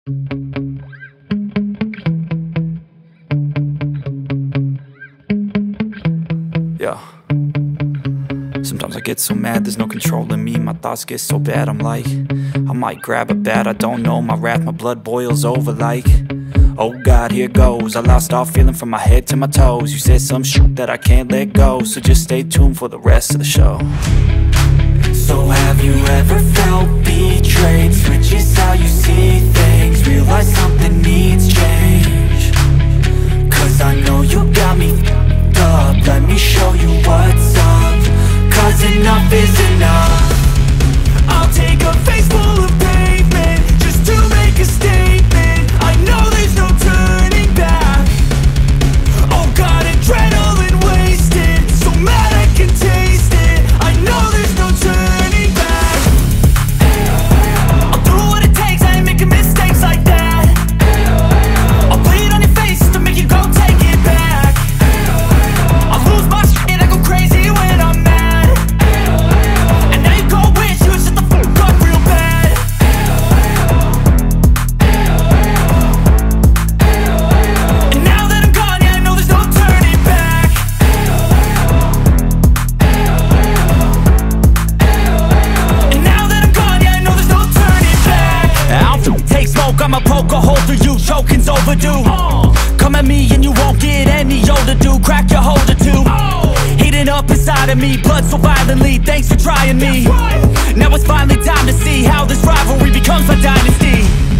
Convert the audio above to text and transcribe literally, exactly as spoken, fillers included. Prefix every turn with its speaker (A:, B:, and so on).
A: Yeah. Sometimes I get so mad, there's no controlling me. My thoughts get so bad, I'm like, I might grab a bat, I don't know. My wrath, my blood boils over like, oh God, here goes. I lost all feeling from my head to my toes. You said some shit that I can't let go, so just stay tuned for the rest of the show. So have you ever felt betrayed? Switches how you see things, realize something needs change. Cause I know you got me f***ed up, let me show you what's up. Cause enough is enough. I'll take a face full of pavement just to make a statement. I know there's no turning back. Oh God, adrenaline wasted, so mad I can taste it. I know there's no turning back. I'll do what it takes, I ain't making mistakes like that. I'll bleed on your face to make you go take it back. I'll lose my shit and I go crazy when I'm mad. And now you go wish you would shut the fuck up real bad. And now that I'm gone, yeah, I know there's no turning back. And now that I'm gone, yeah, I know there's no turning back. I'll f***ing take smoke, I'ma poke a hole through you, choking's overdue. Come at me and you won't get any older, dude. Crack your holder too. Heating up inside of me, blood so violently. Thanks for trying me. Now it's finally time to see how this rivalry becomes my dynasty.